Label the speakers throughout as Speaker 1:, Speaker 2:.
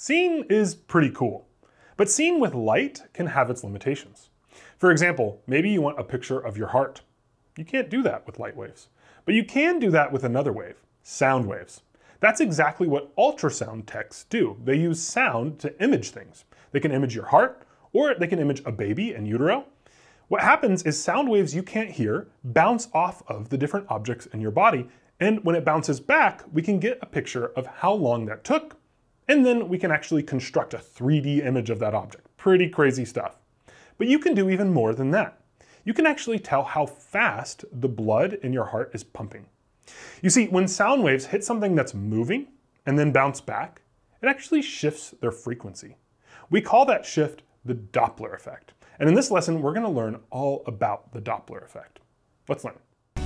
Speaker 1: Seeing is pretty cool, but seeing with light can have its limitations. For example, maybe you want a picture of your heart. You can't do that with light waves, but you can do that with another wave, sound waves. That's exactly what ultrasound techs do. They use sound to image things. They can image your heart, or they can image a baby in utero. What happens is sound waves you can't hear bounce off of the different objects in your body, and when it bounces back, we can get a picture of how long that took, and then we can actually construct a 3D image of that object. Pretty crazy stuff. But you can do even more than that. You can actually tell how fast the blood in your heart is pumping. You see, when sound waves hit something that's moving and then bounce back, it actually shifts their frequency. We call that shift the Doppler effect. And in this lesson, we're going to learn all about the Doppler effect. Let's learn.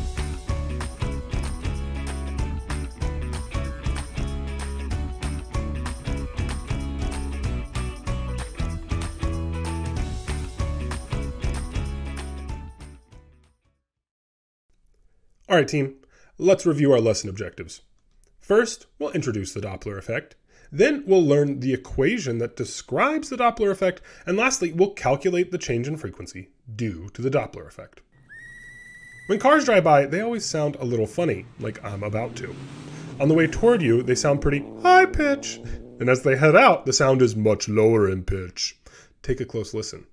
Speaker 1: All right, team, let's review our lesson objectives. First, we'll introduce the Doppler effect. Then we'll learn the equation that describes the Doppler effect. And lastly, we'll calculate the change in frequency due to the Doppler effect. When cars drive by, they always sound a little funny, like I'm about to. On the way toward you, they sound pretty high pitch. And as they head out, the sound is much lower in pitch. Take a close listen.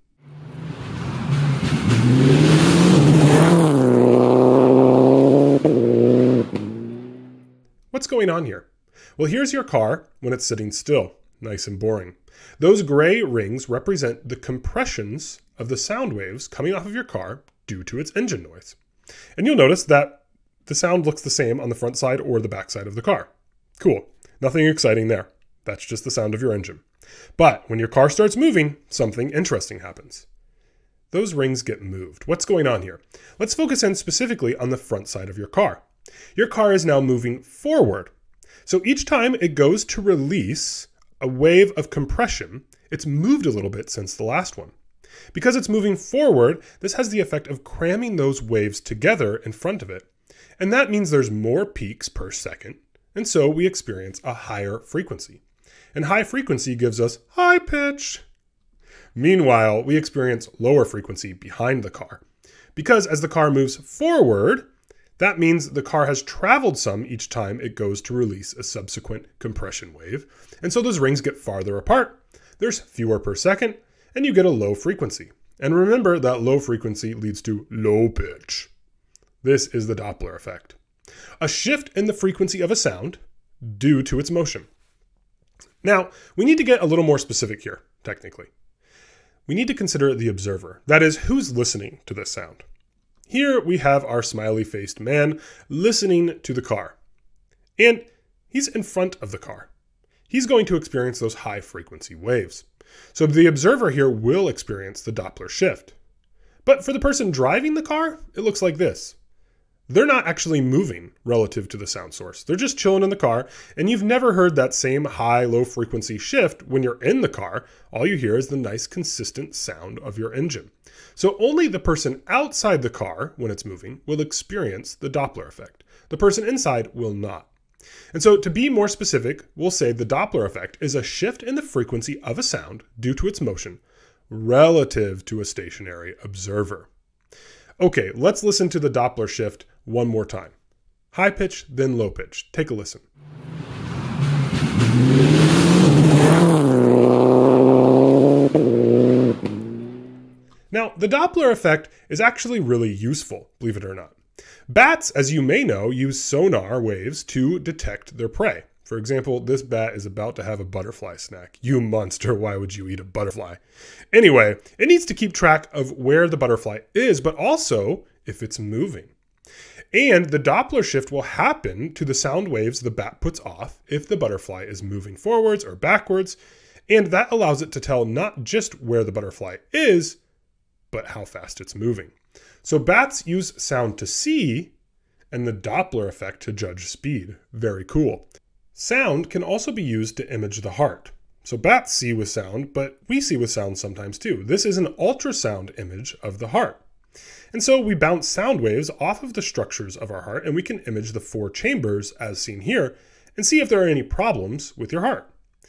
Speaker 1: What's going on here? Well, here's your car when it's sitting still, nice and boring. Those gray rings represent the compressions of the sound waves coming off of your car due to its engine noise. And you'll notice that the sound looks the same on the front side or the back side of the car. Cool, nothing exciting there. That's just the sound of your engine. But when your car starts moving, something interesting happens. Those rings get moved. What's going on here? Let's focus in specifically on the front side of your car. Your car is now moving forward. So each time it goes to release a wave of compression, it's moved a little bit since the last one. Because it's moving forward, this has the effect of cramming those waves together in front of it. And that means there's more peaks per second. And so we experience a higher frequency. And high frequency gives us high pitch. Meanwhile, we experience lower frequency behind the car. Because as the car moves forward, that means the car has traveled some each time it goes to release a subsequent compression wave. And so those rings get farther apart. There's fewer per second, and you get a low frequency. And remember that low frequency leads to low pitch. This is the Doppler effect. A shift in the frequency of a sound due to its motion. Now, we need to get a little more specific here, technically. We need to consider the observer. That is, who's listening to this sound. Here we have our smiley-faced man listening to the car. And he's in front of the car. He's going to experience those high-frequency waves. So the observer here will experience the Doppler shift. But for the person driving the car, it looks like this. They're not actually moving relative to the sound source. They're just chilling in the car, and you've never heard that same high-low frequency shift when you're in the car. All you hear is the nice, consistent sound of your engine. So only the person outside the car, when it's moving, will experience the Doppler effect. The person inside will not. And so to be more specific, we'll say the Doppler effect is a shift in the frequency of a sound due to its motion relative to a stationary observer. Okay, let's listen to the Doppler shift one more time. High pitch, then low pitch. Take a listen. Now, the Doppler effect is actually really useful, believe it or not. Bats, as you may know, use sonar waves to detect their prey. For example, this bat is about to have a butterfly snack. You monster, why would you eat a butterfly? Anyway, it needs to keep track of where the butterfly is, but also if it's moving. And the Doppler shift will happen to the sound waves the bat puts off if the butterfly is moving forwards or backwards. And that allows it to tell not just where the butterfly is, but how fast it's moving. So bats use sound to see and the Doppler effect to judge speed. Very cool. Sound can also be used to image the heart. So bats see with sound, but we see with sound sometimes too. This is an ultrasound image of the heart. And so we bounce sound waves off of the structures of our heart, and we can image the 4 chambers as seen here and see if there are any problems with your heart.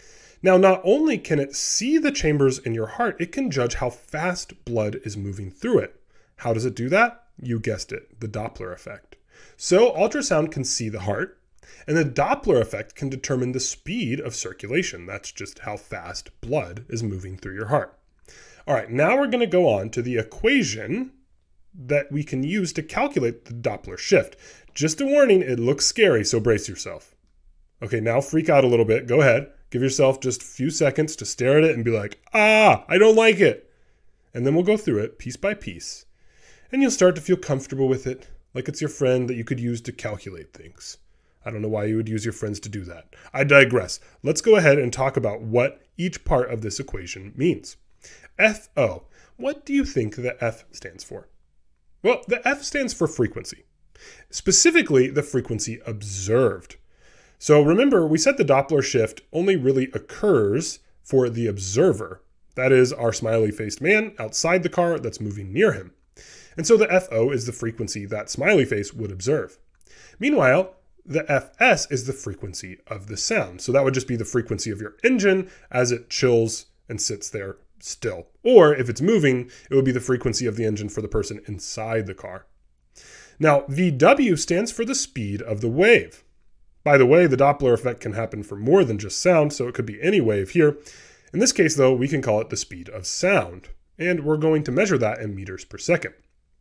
Speaker 1: Now, not only can it see the chambers in your heart, it can judge how fast blood is moving through it. How does it do that? You guessed it, the Doppler effect. So ultrasound can see the heart, and the Doppler effect can determine the speed of circulation. That's just how fast blood is moving through your heart. All right, now we're going to go on to the equation that we can use to calculate the Doppler shift. Just a warning, it looks scary, so brace yourself. Okay, now freak out a little bit. Go ahead. Give yourself just a few seconds to stare at it and be like, I don't like it. And then we'll go through it piece by piece. And you'll start to feel comfortable with it, like it's your friend that you could use to calculate things. I don't know why you would use your friends to do that. I digress. Let's go ahead and talk about what each part of this equation means. FO. What do you think the F stands for? Well, the F stands for frequency. Specifically, the frequency observed. So remember, we said the Doppler shift only really occurs for the observer. That is our smiley-faced man outside the car that's moving near him. And so the FO is the frequency that smiley face would observe. Meanwhile, the FS is the frequency of the sound. So that would just be the frequency of your engine as it chills and sits there still. Or if it's moving, it would be the frequency of the engine for the person inside the car. Now, VW stands for the speed of the wave. By the way, the Doppler effect can happen for more than just sound, so it could be any wave here. In this case, though, we can call it the speed of sound, and we're going to measure that in meters per second.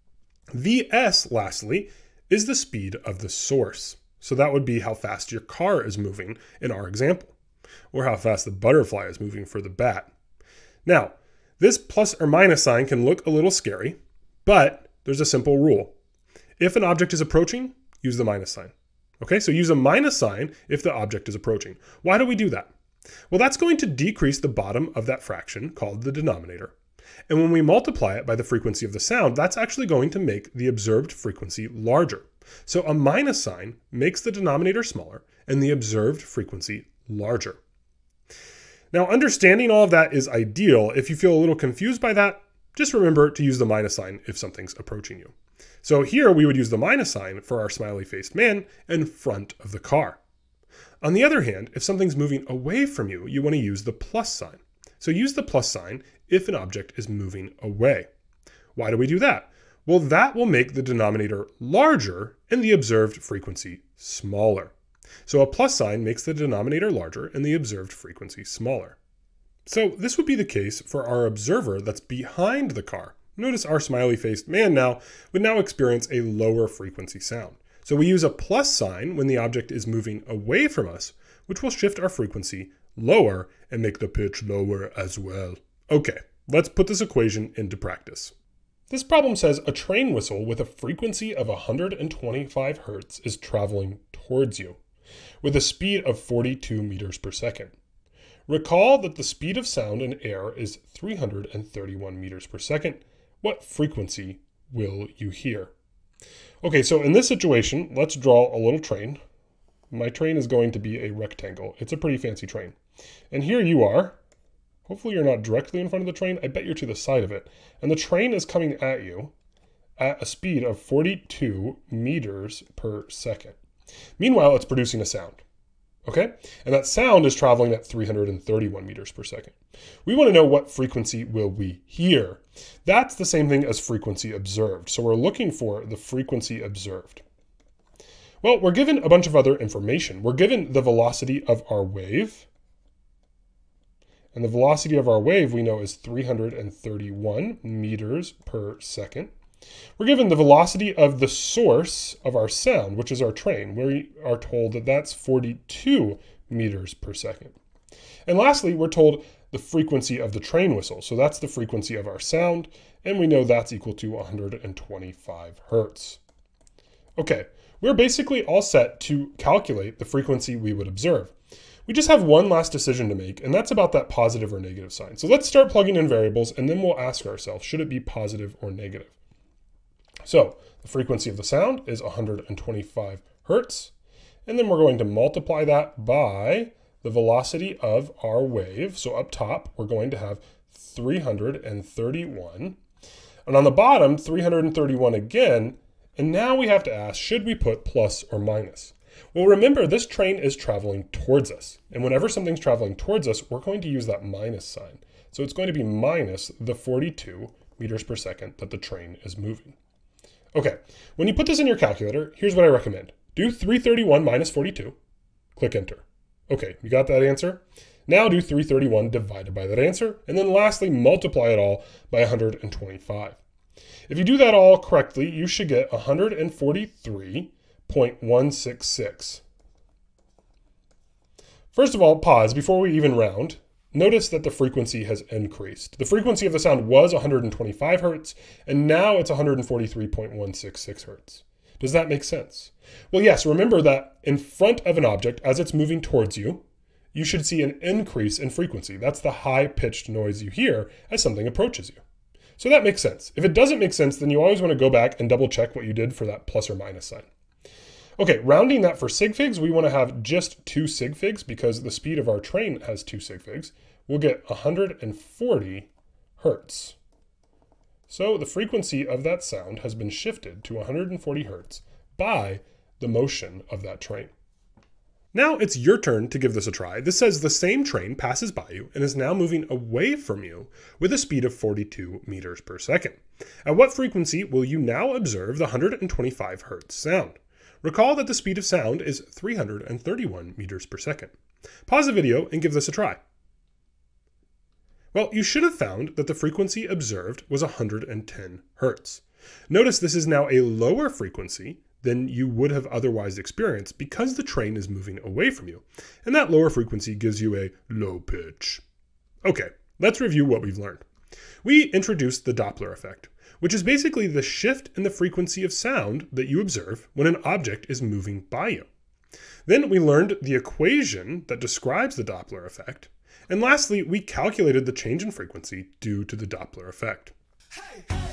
Speaker 1: VS, lastly, is the speed of the source. So that would be how fast your car is moving in our example, or how fast the butterfly is moving for the bat. Now, this plus or minus sign can look a little scary, but there's a simple rule. If an object is approaching, use the minus sign. Okay, so use a minus sign if the object is approaching. Why do we do that? Well, that's going to decrease the bottom of that fraction called the denominator. And when we multiply it by the frequency of the sound, that's actually going to make the observed frequency larger. So a minus sign makes the denominator smaller and the observed frequency larger. Now, understanding all of that is ideal. If you feel a little confused by that, just remember to use the minus sign if something's approaching you. So here we would use the minus sign for our smiley-faced man in front of the car. On the other hand, if something's moving away from you, you want to use the plus sign. So use the plus sign if an object is moving away. Why do we do that? Well, that will make the denominator larger and the observed frequency smaller. So a plus sign makes the denominator larger and the observed frequency smaller. So this would be the case for our observer that's behind the car. Notice our smiley-faced man now would now experience a lower frequency sound. So we use a plus sign when the object is moving away from us, which will shift our frequency lower and make the pitch lower as well. Okay, let's put this equation into practice. This problem says a train whistle with a frequency of 125 hertz is traveling towards you with a speed of 42 meters per second. Recall that the speed of sound in air is 331 meters per second. What frequency will you hear? Okay, so in this situation, let's draw a little train. My train is going to be a rectangle. It's a pretty fancy train. And here you are. Hopefully you're not directly in front of the train. I bet you're to the side of it. And the train is coming at you at a speed of 42 meters per second. Meanwhile, it's producing a sound. Okay? And that sound is traveling at 331 meters per second. We want to know what frequency will we hear. That's the same thing as frequency observed. So we're looking for the frequency observed. Well, we're given a bunch of other information. We're given the velocity of our wave. And the velocity of our wave we know is 331 meters per second. We're given the velocity of the source of our sound, which is our train. We are told that that's 42 meters per second. And lastly, we're told the frequency of the train whistle. So that's the frequency of our sound, and we know that's equal to 125 hertz. Okay, we're basically all set to calculate the frequency we would observe. We just have one last decision to make, and that's about that positive or negative sign. So let's start plugging in variables, and then we'll ask ourselves, should it be positive or negative? So the frequency of the sound is 125 hertz, and then we're going to multiply that by the velocity of our wave. So up top, we're going to have 331, and on the bottom, 331 again, and now we have to ask, should we put plus or minus? Well, remember, this train is traveling towards us. And whenever something's traveling towards us, we're going to use that minus sign. So it's going to be minus the 42 meters per second that the train is moving. Okay, when you put this in your calculator, here's what I recommend. Do 331 minus 42. Click enter. Okay, you got that answer? Now do 331 divided by that answer, and then lastly multiply it all by 125. If you do that all correctly, you should get 143.166. First of all, pause before we even round. Notice that the frequency has increased. The frequency of the sound was 125 hertz, and now it's 143.166 hertz. Does that make sense? Well, yes, remember that in front of an object, as it's moving towards you, you should see an increase in frequency. That's the high-pitched noise you hear as something approaches you. So that makes sense. If it doesn't make sense, then you always want to go back and double check what you did for that plus or minus sign. Okay, rounding that for sig figs, we want to have just 2 sig figs because the speed of our train has 2 sig figs. We'll get 140 hertz. So the frequency of that sound has been shifted to 140 hertz by the motion of that train. Now it's your turn to give this a try. This says the same train passes by you and is now moving away from you with a speed of 42 meters per second. At what frequency will you now observe the 125 hertz sound? Recall that the speed of sound is 331 meters per second. Pause the video and give this a try. Well, you should have found that the frequency observed was 110 hertz. Notice this is now a lower frequency than you would have otherwise experienced because the train is moving away from you. And that lower frequency gives you a low pitch. Okay, let's review what we've learned. We introduced the Doppler effect, which is basically the shift in the frequency of sound that you observe when an object is moving by you. Then we learned the equation that describes the Doppler effect. And lastly, we calculated the change in frequency due to the Doppler effect. Hey, hey.